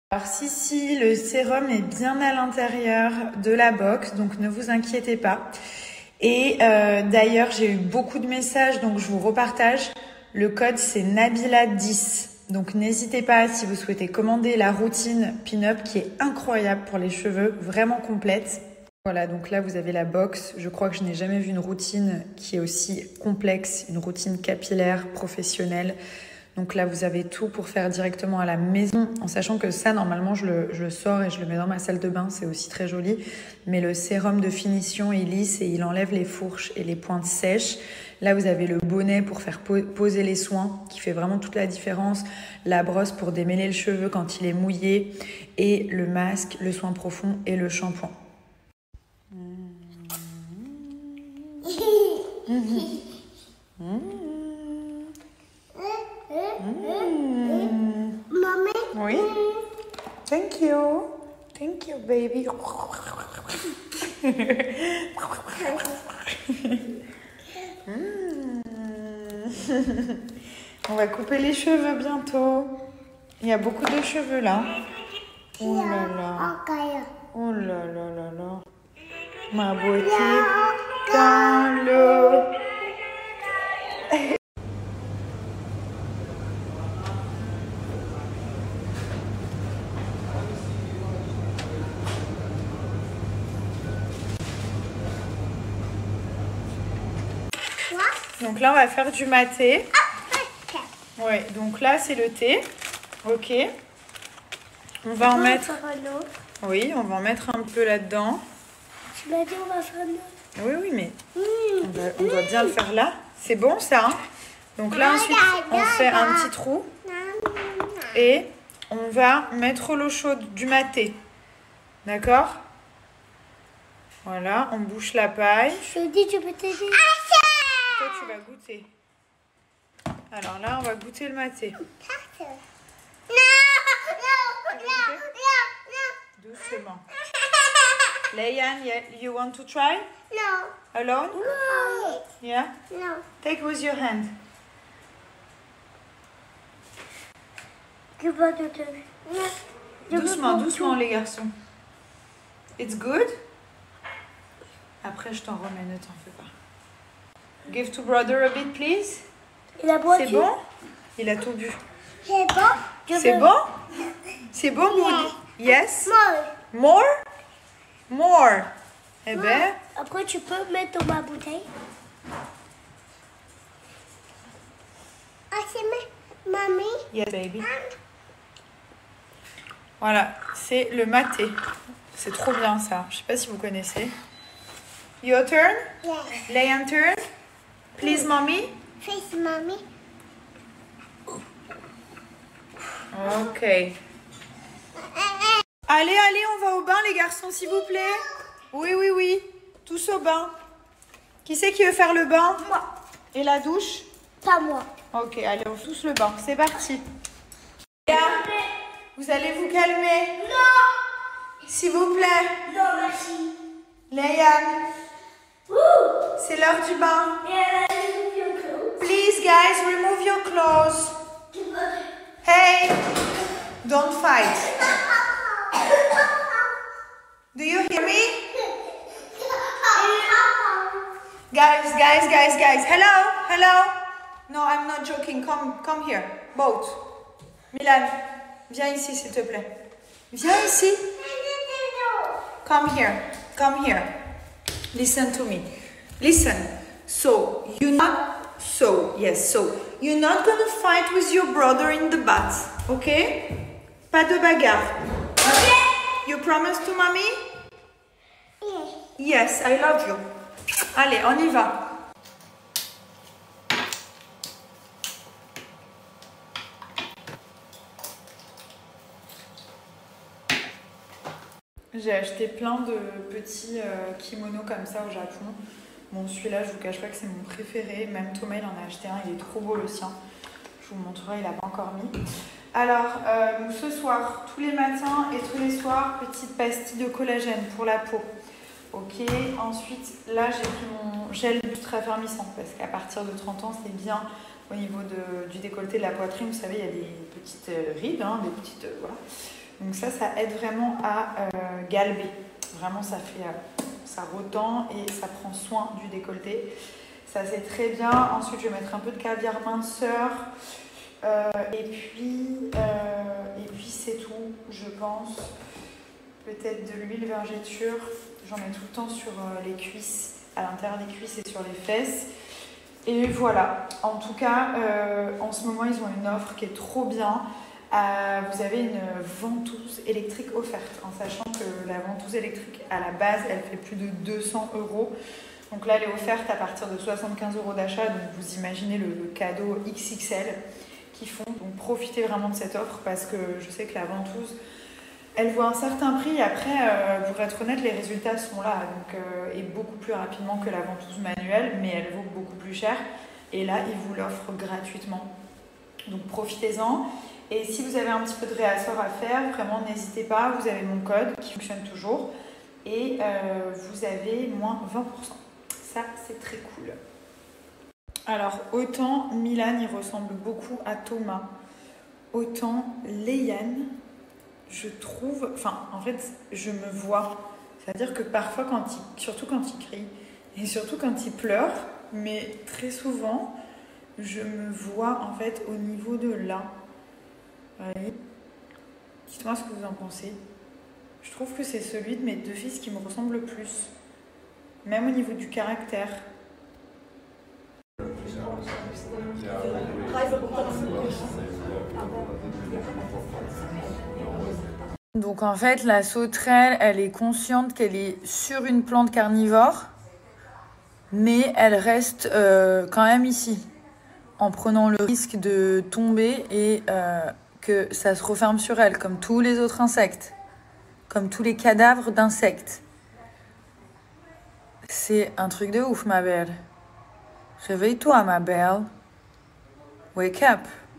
Alors si, le sérum est bien à l'intérieur de la box, donc ne vous inquiétez pas. Et d'ailleurs, j'ai eu beaucoup de messages, donc je vous repartage. Le code, c'est Nabila10. Donc n'hésitez pas si vous souhaitez commander la routine Pin-Up qui est incroyable pour les cheveux, vraiment complète. Voilà, donc là, vous avez la box. Je crois que je n'ai jamais vu une routine qui est aussi complexe, une routine capillaire, professionnelle. Donc là, vous avez tout pour faire directement à la maison, en sachant que ça, normalement, je le sors et je le mets dans ma salle de bain. C'est aussi très joli. Mais le sérum de finition est lisse et il enlève les fourches et les pointes sèches. Là, vous avez le bonnet pour faire poser les soins, qui fait vraiment toute la différence. La brosse pour démêler le cheveu quand il est mouillé. Et le masque, le soin profond et le shampoing. Mommy? Oui. Thank you. Thank you, baby. On va couper les cheveux bientôt. Il y a beaucoup de cheveux là. Oh là là. Oh là là là là. Ma beauté dans l'eau. Donc là, on va faire du maté. Ouais, donc là, c'est le thé. Ok. On va en mettre... Oui, on va en mettre un peu là-dedans. Tu m'as dit on va faire un autre. Oui, oui, mais on doit bien le faire là. C'est bon, ça, hein? Donc là, ensuite, on fait un petit trou. Et on va mettre l'eau chaude du maté. D'accord? Voilà, on bouche la paille. Je te dis, tu peux t'aider. Toi, tu vas goûter. Alors là, on va goûter le maté. Doucement. Layan, you want to try? No. Alone? No. Yeah? No. Take with your hand. Je veux te donner. Doucement, doucement, les garçons. It's good? Après, je t'en remets, ne t'en fais pas. Give to brother a bit, please. Il a boit. C'est bon? Il a tout bu. C'est bon? C'est bon? C'est bon, Moody? Yes? More. More? More. Eh ben... Après, tu peux mettre dans ma bouteille. Ah, c'est mamie. Yes, baby. Voilà, c'est le maté. C'est trop bien, ça. Je sais pas si vous connaissez. Your turn? Yes. Layan turn? Please, mommy? Face mommy. Ok. Allez, allez, on va au bain, les garçons, s'il vous plaît. Oui, oui, oui. Tous au bain. Qui c'est qui veut faire le bain? Moi. Et la douche? Pas moi. Ok, allez, on tous le bain. C'est parti. Vous allez vous calmer? Non. S'il vous plaît. Non, merci. Layan, c'est l'heure du bain. Please, guys, remove your clothes. Hey, don't fight. Do you hear me? Guys. Hello, hello. No, I'm not joking. Come here. Both. Milan, viens ici, s'il te plaît. Viens ici. Come here. Listen to me. Listen. So you're not gonna fight with your brother in the bath, okay? Pas de bagarre. You promise to mommy? Yes, I love you. Allez, on y va. J'ai acheté plein de petits kimonos comme ça au Japon. Bon, celui-là, je vous cache pas que c'est mon préféré. Même Thomas, il en a acheté un. Il est trop beau, le sien. Je vous montrerai, il n'a pas encore mis. Alors, ce soir, tous les matins et tous les soirs, petite pastille de collagène pour la peau. Ok, ensuite, là, j'ai pris mon gel lustre raffermissant parce qu'à partir de 30 ans, c'est bien au niveau du décolleté de la poitrine. Vous savez, il y a des petites rides, hein, des petites... voilà. Donc ça aide vraiment à galber. Vraiment, ça retend et ça prend soin du décolleté. Ça, c'est très bien. Ensuite, je vais mettre un peu de caviar minceur. Et puis c'est tout, je pense. Peut-être de l'huile vergéture. J'en mets tout le temps sur les cuisses, à l'intérieur des cuisses et sur les fesses. Et voilà. En tout cas, en ce moment, ils ont une offre qui est trop bien. Vous avez une ventouse électrique offerte, en sachant que la ventouse électrique, à la base, elle fait plus de 200 €. Donc là, elle est offerte à partir de 75 € d'achat. Donc vous imaginez le cadeau XXL qu'ils font. Donc profitez vraiment de cette offre parce que je sais que la ventouse, elle vaut un certain prix. Après, pour être honnête, les résultats sont là. Donc, et beaucoup plus rapidement que la ventouse manuelle, mais elle vaut beaucoup plus cher. Et là, ils vous l'offrent gratuitement. Donc profitez-en. Et si vous avez un petit peu de réassort à faire, vraiment n'hésitez pas. Vous avez mon code qui fonctionne toujours. Et vous avez moins 20%. Ça, c'est très cool. Alors, autant Milan, il ressemble beaucoup à Thomas, autant Léane, je trouve... Enfin, en fait, je me vois. C'est-à-dire que parfois, surtout quand il crie, et surtout quand il pleure, mais très souvent, je me vois, en fait, au niveau de là. Vous voyez ? Dites-moi ce que vous en pensez. Je trouve que c'est celui de mes deux fils qui me ressemble le plus. Même au niveau du caractère. Donc en fait, la sauterelle, elle est consciente qu'elle est sur une plante carnivore, mais elle reste quand même ici, en prenant le risque de tomber et que ça se referme sur elle, comme tous les autres insectes, comme tous les cadavres d'insectes. C'est un truc de ouf, ma belle. Réveille-toi, ma belle. Wake up.